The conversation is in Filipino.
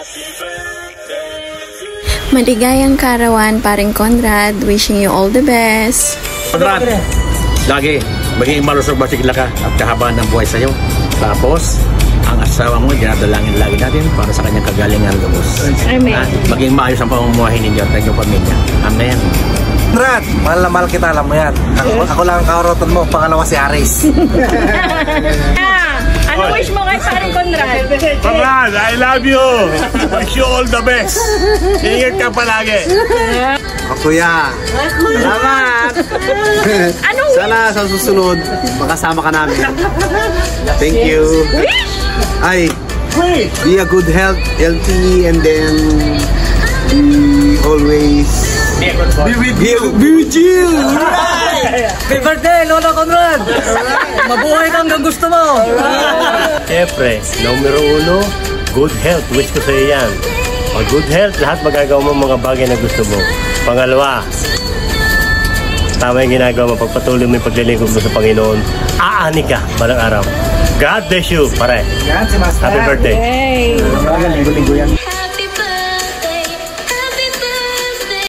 Maligayang karawan, paring Conrad. Wishing you all the best. Conrad, lagi maging malusog masigla ka at kahabaan ng buhay sa'yo. Tapos, ang asawa mo, dinadalangin lagi natin para sa kanyang kagalingan lubos. Amen. Maging maayos ang pamumuhay ninyo at inyong pamilya. Amen. Conrad, mahal na mahal kita, alam mo yan. Ako lang ang kaorotan mo, pangalawa si Aris. Ano wish mo kay paring Conrad? Conrad, I love you. Wish you all the best. Ingat ka palagi. Kuya, salamat. Sana sa susunod, makasama ka namin. Thank you. Ay, be a good health, healthy, and then always be with you. Happy birthday, Lolo Conrad! Mabuhay ka hanggang gusto mo! Siyempre, numero 1, good health. Wish ko sa'yo yan. Pag good health, lahat magagawa mo mga bagay na gusto mo. Pangalawa, tama yung ginagawa mo. Pagpatuloy mo yung paglilingkod mo sa Panginoon, aani ka balang araw. God bless you, pare. Happy birthday. Hey. Linggo-linggo yan.